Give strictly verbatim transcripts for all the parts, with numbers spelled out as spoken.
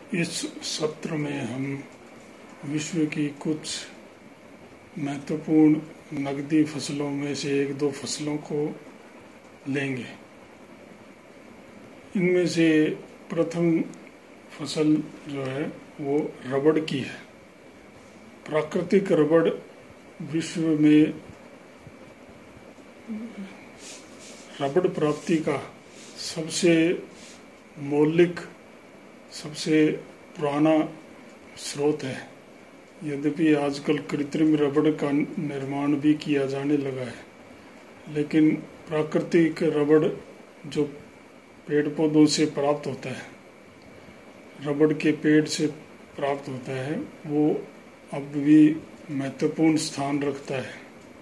इस सत्र में हम विश्व की कुछ महत्वपूर्ण नकदी फसलों में से एक दो फसलों को लेंगे। इनमें से प्रथम फसल जो है वो रबड़ की है। प्राकृतिक रबड़ विश्व में रबड़ प्राप्ति का सबसे मौलिक, सबसे पुराना स्रोत है। यद्यपि आजकल कृत्रिम रबड़ का निर्माण भी किया जाने लगा है, लेकिन प्राकृतिक रबड़ जो पेड़ पौधों से प्राप्त होता है, रबड़ के पेड़ से प्राप्त होता है, वो अब भी महत्वपूर्ण स्थान रखता है।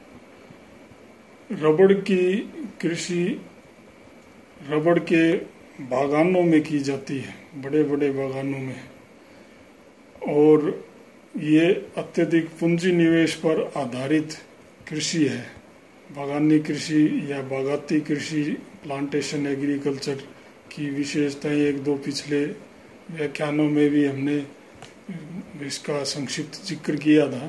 रबड़ की कृषि रबड़ के बागानों में की जाती है, बड़े बड़े बागानों में, और ये अत्यधिक पूंजी निवेश पर आधारित कृषि है। बागानी कृषि या बागाती कृषि, प्लांटेशन एग्रीकल्चर की विशेषताएं एक दो पिछले व्याख्यानों में भी हमने इसका संक्षिप्त जिक्र किया था।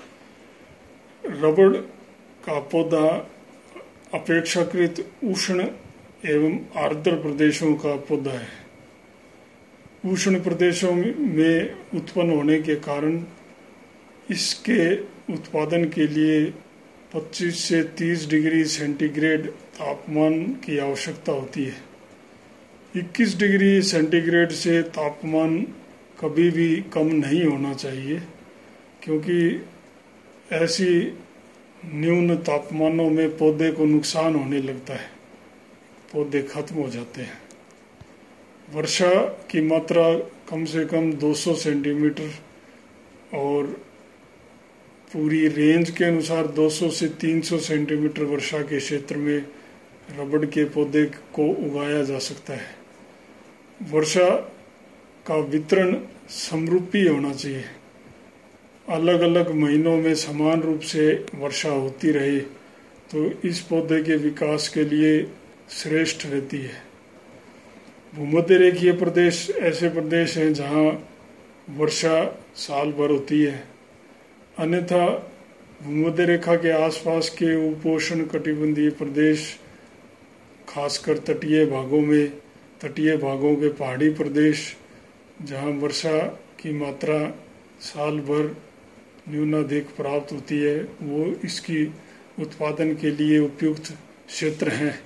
रबड़ का पौधा अपेक्षाकृत उष्ण एवं आर्द्र प्रदेशों का पौधा है। उष्ण प्रदेशों में उत्पन्न होने के कारण इसके उत्पादन के लिए पच्चीस से तीस डिग्री सेंटीग्रेड तापमान की आवश्यकता होती है। इक्कीस डिग्री सेंटीग्रेड से तापमान कभी भी कम नहीं होना चाहिए, क्योंकि ऐसी न्यून तापमानों में पौधे को नुकसान होने लगता है, पौधे खत्म हो जाते हैं। वर्षा की मात्रा कम से कम दो सौ सेंटीमीटर और पूरी रेंज के अनुसार दो सौ से तीन सौ सेंटीमीटर वर्षा के क्षेत्र में रबड़ के पौधे को उगाया जा सकता है। वर्षा का वितरण समरूपी होना चाहिए। अलग अलग महीनों में समान रूप से वर्षा होती रहे तो इस पौधे के विकास के लिए श्रेष्ठ रहती है। भूमध्य रेखीय प्रदेश ऐसे प्रदेश हैं जहां वर्षा साल भर होती है, अन्यथा भूमध्य रेखा के आसपास के उपोष्ण कटिबंधीय प्रदेश, खासकर तटीय भागों में, तटीय भागों के पहाड़ी प्रदेश जहां वर्षा की मात्रा साल भर न्यूनाधिक प्राप्त होती है, वो इसकी उत्पादन के लिए उपयुक्त क्षेत्र हैं।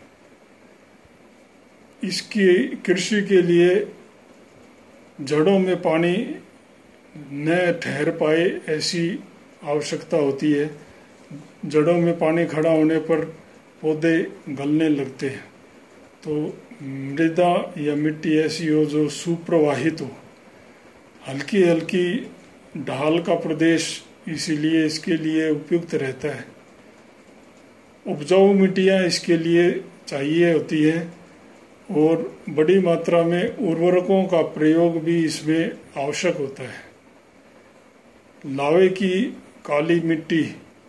इसकी कृषि के लिए जड़ों में पानी न ठहर पाए ऐसी आवश्यकता होती है। जड़ों में पानी खड़ा होने पर पौधे गलने लगते हैं। तो मृदा या मिट्टी ऐसी हो जो सुप्रवाहित हो, हल्की हल्की ढाल का प्रदेश इसीलिए इसके लिए उपयुक्त रहता है। उपजाऊ मिट्टियाँ इसके लिए चाहिए होती है और बड़ी मात्रा में उर्वरकों का प्रयोग भी इसमें आवश्यक होता है। लावे की काली मिट्टी,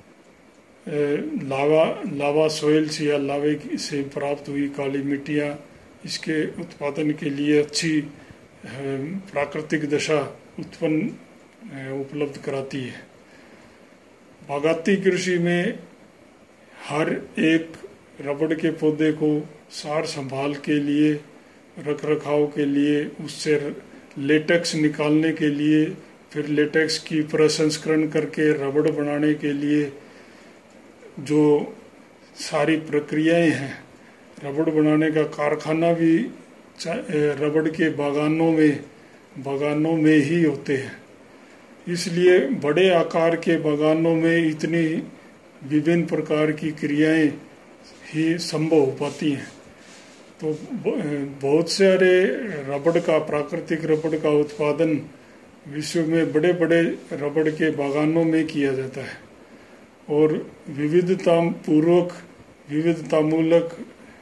लावा लावा सॉइल्स या लावे से प्राप्त हुई काली मिट्टियाँ इसके उत्पादन के लिए अच्छी प्राकृतिक दशा उत्पन्न उपलब्ध कराती है। बागाती कृषि में हर एक रबड़ के पौधे को सार संभाल के लिए, रख रखाव के लिए, उससे लेटेक्स निकालने के लिए, फिर लेटेक्स की प्रसंस्करण करके रबड़ बनाने के लिए जो सारी प्रक्रियाएं हैं, रबड़ बनाने का कारखाना भी रबड़ के बागानों में बागानों में ही होते हैं। इसलिए बड़े आकार के बागानों में इतनी विभिन्न प्रकार की क्रियाएं ही संभव हो पाती हैं। तो बहुत सारे रबड़ का, प्राकृतिक रबड़ का उत्पादन विश्व में बड़े बड़े रबड़ के बागानों में किया जाता है और विविधता पूर्वक, विविधतामूलक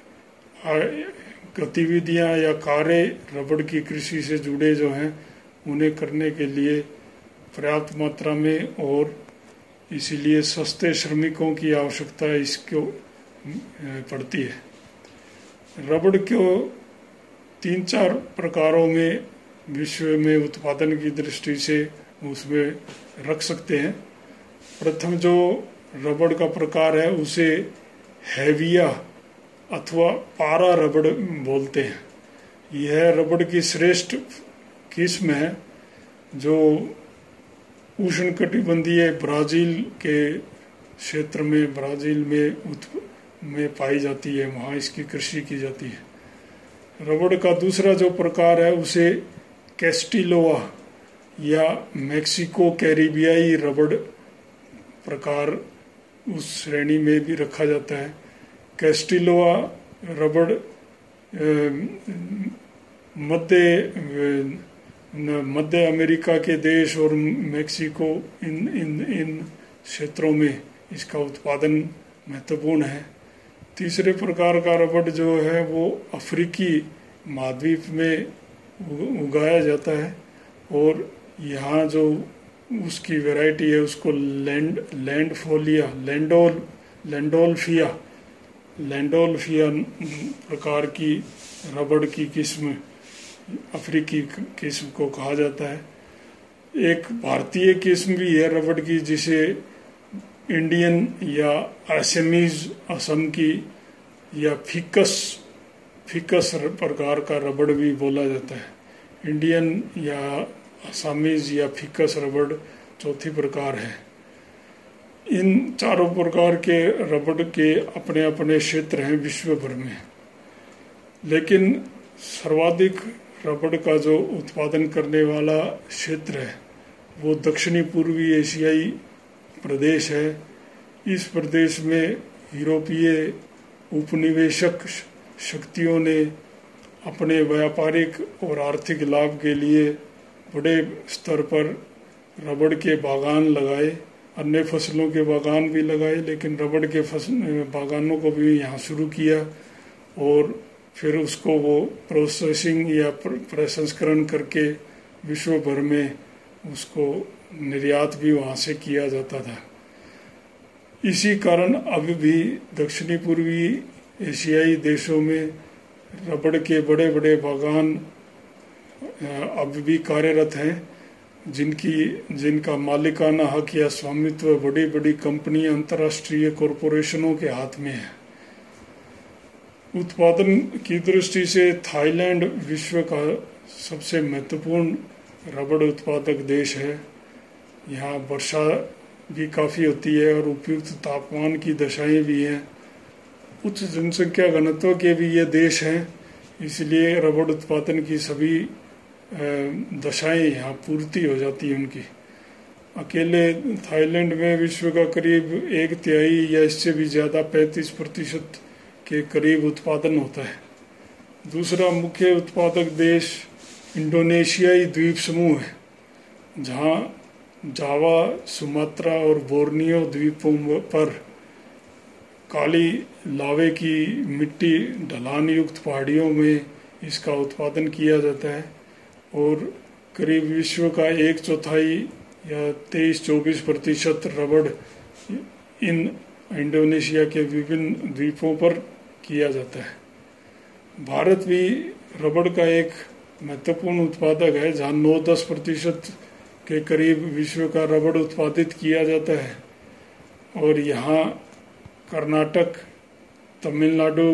गतिविधियां या कार्य रबड़ की कृषि से जुड़े जो हैं उन्हें करने के लिए पर्याप्त मात्रा में और इसीलिए सस्ते श्रमिकों की आवश्यकता इसको पड़ती है। रबड़ को तीन चार प्रकारों में विश्व में उत्पादन की दृष्टि से उसमें रख सकते हैं। प्रथम जो रबड़ का प्रकार है उसे हेविया अथवा पारा रबड़ बोलते हैं। यह रबड़ की श्रेष्ठ किस्म है जो उष्णकटिबंधीय ब्राजील के क्षेत्र में ब्राजील में उत्प में पाई जाती है, वहाँ इसकी कृषि की जाती है। रबड़ का दूसरा जो प्रकार है उसे कैस्टिलोआ या मैक्सिको कैरिबियाई रबड़ प्रकार उस श्रेणी में भी रखा जाता है। कैस्टिलोआ रबड़ मध्य मध्य अमेरिका के देश और मेक्सिको इन इन इन क्षेत्रों में इसका उत्पादन महत्वपूर्ण है। तीसरे प्रकार का रबड़ जो है वो अफ्रीकी महाद्वीप में उगाया जाता है और यहाँ जो उसकी वैरायटी है उसको लैंड लैंडफोलिया लैंडोल लैंडोल्फिया लैंडोल्फिया प्रकार की रबड़ की किस्म अफ्रीकी किस्म को कहा जाता है। एक भारतीय किस्म भी है रबड़ की जिसे इंडियन या असमीज असम की या फिकस फिकस प्रकार का रबड़ भी बोला जाता है। इंडियन या असमीज या फिकस रबड़ चौथी प्रकार है। इन चारों प्रकार के रबड़ के अपने अपने क्षेत्र हैं विश्व भर में, लेकिन सर्वाधिक रबड़ का जो उत्पादन करने वाला क्षेत्र है वो दक्षिणी पूर्वी एशियाई प्रदेश है। इस प्रदेश में यूरोपीय उपनिवेशक शक्तियों ने अपने व्यापारिक और आर्थिक लाभ के लिए बड़े स्तर पर रबड़ के बागान लगाए, अन्य फसलों के बागान भी लगाए, लेकिन रबड़ के फसल बागानों को भी यहाँ शुरू किया और फिर उसको वो प्रोसेसिंग या प्रसंस्करण करके विश्व भर में उसको निर्यात भी वहाँ से किया जाता था। इसी कारण अब भी दक्षिणी पूर्वी एशियाई देशों में रबड़ के बड़े बड़े बागान अब भी कार्यरत हैं, जिनकी जिनका मालिकाना हक या स्वामित्व बड़ी बड़ी कंपनी अंतर्राष्ट्रीय कॉरपोरेशनों के हाथ में है। उत्पादन की दृष्टि से थाईलैंड विश्व का सबसे महत्वपूर्ण रबड़ उत्पादक देश है। यहाँ वर्षा भी काफ़ी होती है और उपयुक्त तापमान की दशाएं भी हैं। उच्च जनसंख्या घनत्व के भी ये देश हैं, इसलिए रबड़ उत्पादन की सभी दशाएं यहाँ पूर्ति हो जाती है उनकी। अकेले थाईलैंड में विश्व का करीब एक तिहाई या इससे भी ज़्यादा पैंतीस प्रतिशत के करीब उत्पादन होता है। दूसरा मुख्य उत्पादक देश इंडोनेशियाई द्वीप समूह है, जहाँ जावा, सुमात्रा और बोर्नियो द्वीपों पर काली लावे की मिट्टी ढलान युक्त पहाड़ियों में इसका उत्पादन किया जाता है और करीब विश्व का एक चौथाई या तेईस चौबीस प्रतिशत रबड़ इन इंडोनेशिया के विभिन्न द्वीपों पर किया जाता है। भारत भी रबड़ का एक महत्वपूर्ण उत्पादक है, जहाँ नौ दस प्रतिशत के करीब विश्व का रबड़ उत्पादित किया जाता है और यहाँ कर्नाटक, तमिलनाडु,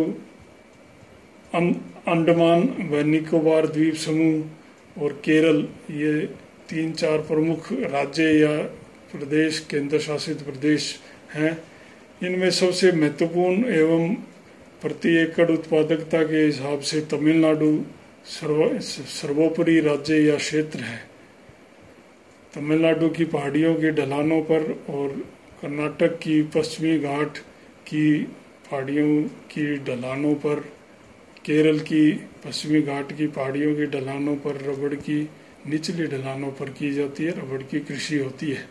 अंडमान व निकोबार द्वीप समूह और केरल ये तीन चार प्रमुख राज्य या प्रदेश केंद्र शासित प्रदेश हैं। इनमें सबसे महत्वपूर्ण एवं प्रति एकड़ उत्पादकता के हिसाब से तमिलनाडु सर्व सर्वोपरि राज्य या क्षेत्र है। तमिलनाडु की पहाड़ियों के ढलानों पर और कर्नाटक की पश्चिमी घाट की पहाड़ियों की ढलानों पर, केरल की पश्चिमी घाट की पहाड़ियों की ढलानों पर, रबड़ की निचली ढलानों पर की जाती है, रबड़ की कृषि होती है।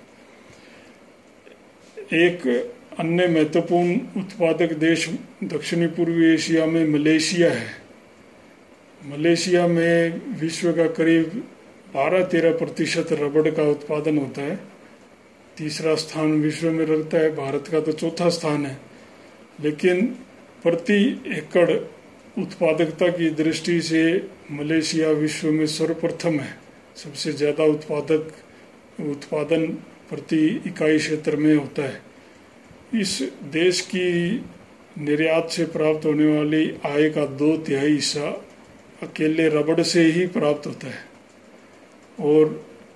एक अन्य महत्वपूर्ण उत्पादक देश दक्षिणी पूर्वी एशिया में मलेशिया है। मलेशिया में विश्व का करीब बारह तेरह प्रतिशत रबड़ का उत्पादन होता है। तीसरा स्थान विश्व में रखता है, भारत का तो चौथा स्थान है। लेकिन प्रति एकड़ उत्पादकता की दृष्टि से मलेशिया विश्व में सर्वप्रथम है, सबसे ज़्यादा उत्पादक उत्पादन प्रति इकाई क्षेत्र में होता है। इस देश की निर्यात से प्राप्त होने वाली आय का दो तिहाई हिस्सा अकेले रबड़ से ही प्राप्त होता है और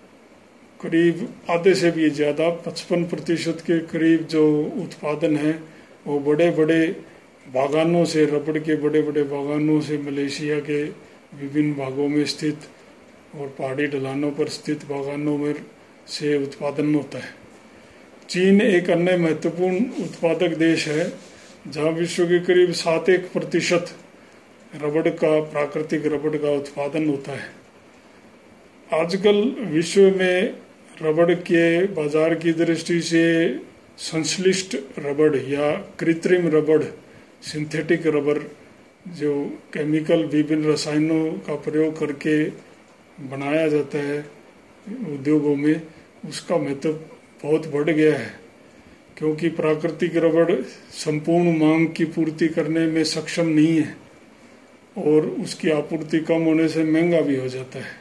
करीब आधे से भी ज़्यादा पचपन प्रतिशत के करीब जो उत्पादन है वो बड़े बड़े बागानों से, रबड़ के बड़े बड़े बागानों से, मलेशिया के विभिन्न भागों में स्थित और पहाड़ी ढलानों पर स्थित बागानों में से उत्पादन होता है। चीन एक अन्य महत्वपूर्ण उत्पादक देश है जहां विश्व के करीब सात एक प्रतिशत रबड़ का प्राकृतिक रबड़ का उत्पादन होता है। आजकल विश्व में रबड़ के बाजार की दृष्टि से संश्लिष्ट रबड़ या कृत्रिम रबड़, सिंथेटिक रबड़, जो केमिकल विभिन्न रसायनों का प्रयोग करके बनाया जाता है उद्योगों में, उसका महत्व बहुत बढ़ गया है क्योंकि प्राकृतिक रबड़ संपूर्ण मांग की पूर्ति करने में सक्षम नहीं है और उसकी आपूर्ति कम होने से महंगा भी हो जाता है।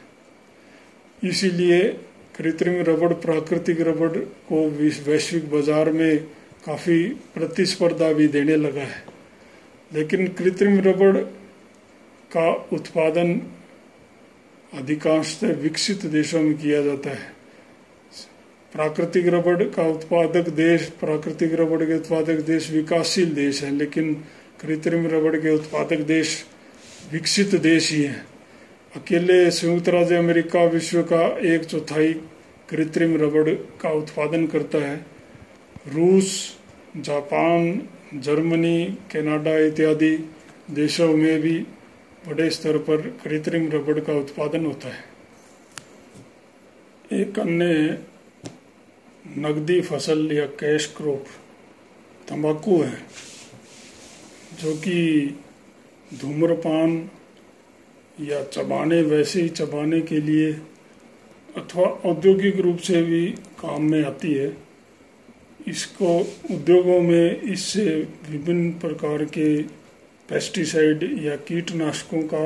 इसीलिए कृत्रिम रबड़ प्राकृतिक रबड़ को वैश्विक बाजार में काफ़ी प्रतिस्पर्धा भी देने लगा है। लेकिन कृत्रिम रबड़ का उत्पादन अधिकांशतः विकसित देशों में किया जाता है। प्राकृतिक रबड़ का उत्पादक देश प्राकृतिक रबड़ के उत्पादक देश विकासशील देश है, लेकिन कृत्रिम रबड़ के उत्पादक देश विकसित देश ही हैं। अकेले संयुक्त राज्य अमेरिका विश्व का एक चौथाई कृत्रिम रबड़ का उत्पादन करता है। रूस, जापान, जर्मनी, कनाडा इत्यादि देशों में भी बड़े स्तर पर कृत्रिम रबड़ का उत्पादन होता है। एक अन्य नकदी फसल या कैश क्रॉप तंबाकू है, जो कि धूम्रपान या चबाने वैसे ही चबाने के लिए अथवा औद्योगिक रूप से भी काम में आती है। इसको उद्योगों में इससे विभिन्न प्रकार के पेस्टिसाइड या कीटनाशकों का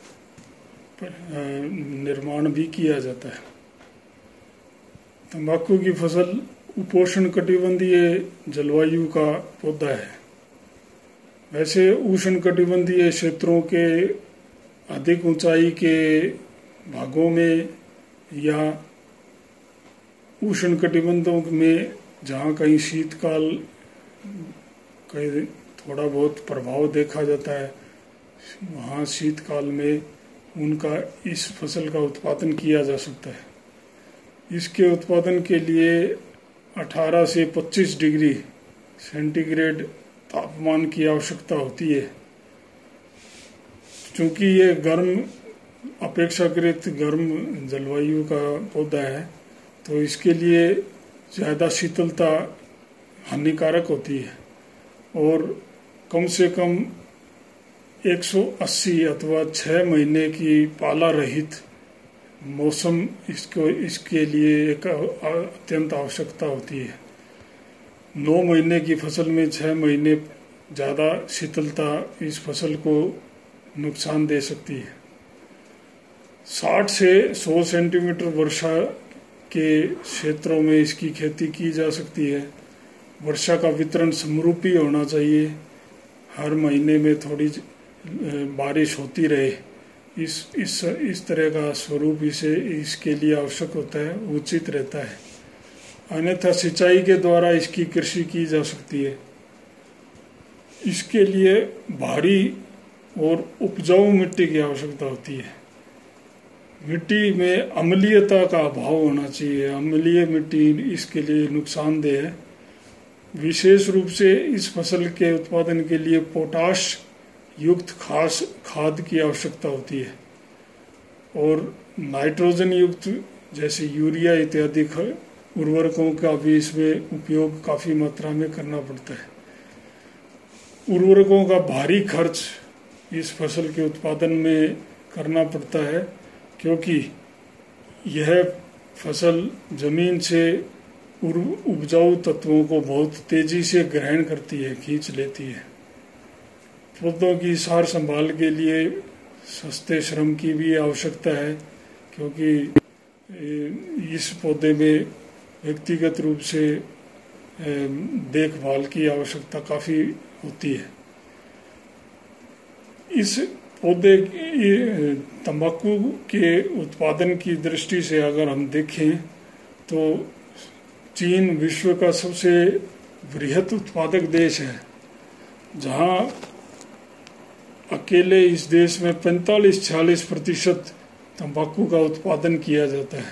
निर्माण भी किया जाता है। तंबाकू की फसल उपोष्ण कटिबंधीय जलवायु का पौधा है। वैसे उष्ण कटिबंधीय क्षेत्रों के अधिक ऊंचाई के भागों में या उष्ण कटिबंधों में जहाँ कहीं शीतकाल कहीं थोड़ा बहुत प्रभाव देखा जाता है, वहाँ शीतकाल में उनका इस फसल का उत्पादन किया जा सकता है। इसके उत्पादन के लिए अठारह से पच्चीस डिग्री सेंटीग्रेड तापमान की आवश्यकता होती है। क्योंकि ये गर्म अपेक्षाकृत गर्म जलवायु का पौधा है, तो इसके लिए ज़्यादा शीतलता हानिकारक होती है और कम से कम एक सौ अस्सी अथवा छः महीने की पाला रहित मौसम इसको इसके लिए एक अत्यंत आवश्यकता होती है। नौ महीने की फसल में छः महीने ज़्यादा शीतलता इस फसल को नुकसान दे सकती है। साठ से सौ सेंटीमीटर वर्षा के क्षेत्रों में इसकी खेती की जा सकती है। वर्षा का वितरण समरूपी होना चाहिए, हर महीने में थोड़ी बारिश होती रहे, इस इस इस तरह का स्वरूप इसे इसके लिए आवश्यक होता है, उचित रहता है। अन्यथा सिंचाई के द्वारा इसकी कृषि की जा सकती है। इसके लिए भारी और उपजाऊ मिट्टी की आवश्यकता होती है। मिट्टी में अम्लीयता का अभाव होना चाहिए। अम्लीय मिट्टी इसके लिए नुकसानदेह है। विशेष रूप से इस फसल के उत्पादन के लिए पोटाश युक्त खास खाद की आवश्यकता होती है और नाइट्रोजन युक्त जैसे यूरिया इत्यादि उर्वरकों का भी इसमें उपयोग काफ़ी मात्रा में करना पड़ता है। उर्वरकों का भारी खर्च इस फसल के उत्पादन में करना पड़ता है, क्योंकि यह फसल जमीन से उपजाऊ तत्वों को बहुत तेजी से ग्रहण करती है, खींच लेती है। पौधों की सार संभाल के लिए सस्ते श्रम की भी आवश्यकता है, क्योंकि इस पौधे में व्यक्तिगत रूप से देखभाल की आवश्यकता काफ़ी होती है। इस पौधे तंबाकू के उत्पादन की दृष्टि से अगर हम देखें तो चीन विश्व का सबसे बृहत उत्पादक देश है, जहां अकेले इस देश में पैंतालीस छियालीस प्रतिशत तंबाकू का उत्पादन किया जाता है।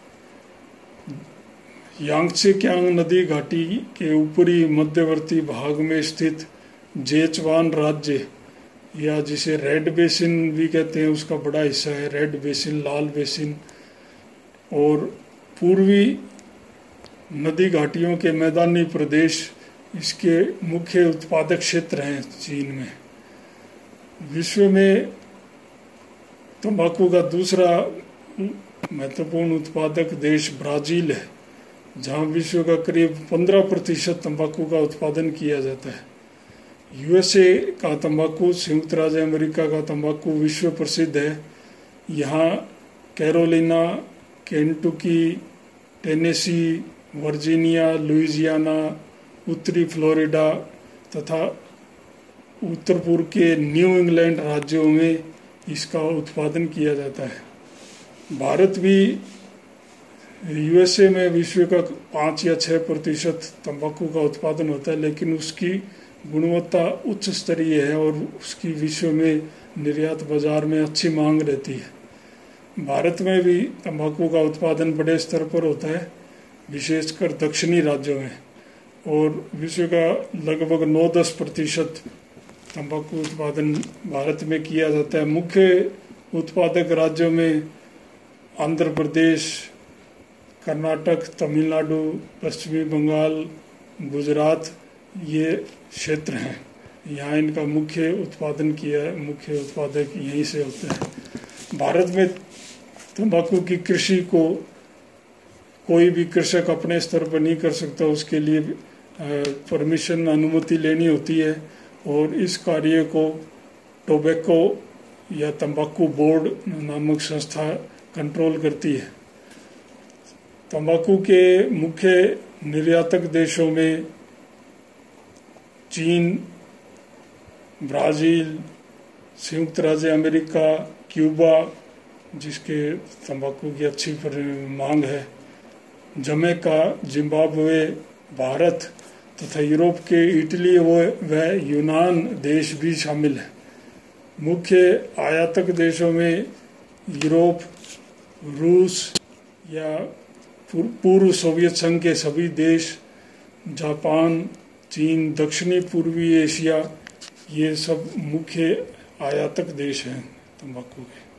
यांगत्से क्यांग नदी घाटी के ऊपरी मध्यवर्ती भाग में स्थित जेचवान राज्य, या जिसे रेड बेसिन भी कहते हैं, उसका बड़ा हिस्सा है रेड बेसिन, लाल बेसिन, और पूर्वी नदी घाटियों के मैदानी प्रदेश इसके मुख्य उत्पादक क्षेत्र हैं चीन में। विश्व में तंबाकू का दूसरा महत्वपूर्ण उत्पादक देश ब्राजील है, जहां विश्व का करीब पंद्रह प्रतिशत तंबाकू का उत्पादन किया जाता है। यूएसए का तंबाकू, संयुक्त राज्य अमेरिका का तंबाकू विश्व प्रसिद्ध है। यहाँ Carolina, Kentucky, Tennessee, Virginia, Louisiana, उत्तरी फ्लोरिडा तथा उत्तर पूर्व के न्यू इंग्लैंड राज्यों में इसका उत्पादन किया जाता है। भारत भी यूएसए में विश्व का पाँच या छः प्रतिशत तंबाकू का उत्पादन होता है, लेकिन उसकी गुणवत्ता उच्च स्तरीय है और उसकी विश्व में निर्यात बाजार में अच्छी मांग रहती है। भारत में भी तंबाकू का उत्पादन बड़े स्तर पर होता है, विशेषकर दक्षिणी राज्यों में, और विश्व का लगभग नौ दस प्रतिशत तंबाकू उत्पादन भारत में किया जाता है। मुख्य उत्पादक राज्यों में आंध्र प्रदेश, कर्नाटक, तमिलनाडु, पश्चिमी बंगाल, गुजरात ये क्षेत्र हैं। यहाँ इनका मुख्य उत्पादन किया मुख्य उत्पादक यहीं से होते हैं। भारत में तंबाकू की कृषि को कोई भी कृषक अपने स्तर पर नहीं कर सकता, उसके लिए परमिशन, अनुमति लेनी होती है, और इस कार्य को टोबैको या तंबाकू बोर्ड नामक संस्था कंट्रोल करती है। तंबाकू के मुख्य निर्यातक देशों में चीन, ब्राज़ील, संयुक्त राज्य अमेरिका, क्यूबा जिसके तंबाकू की अच्छी मांग है, जमैका, जिम्बाब्वे, भारत तथा यूरोप के इटली व यूनान देश भी शामिल हैं। मुख्य आयातक देशों में यूरोप, रूस या पूर्व सोवियत संघ के सभी देश, जापान, चीन, दक्षिणी पूर्वी एशिया, ये सब मुख्य आयातक देश हैं तंबाकू के।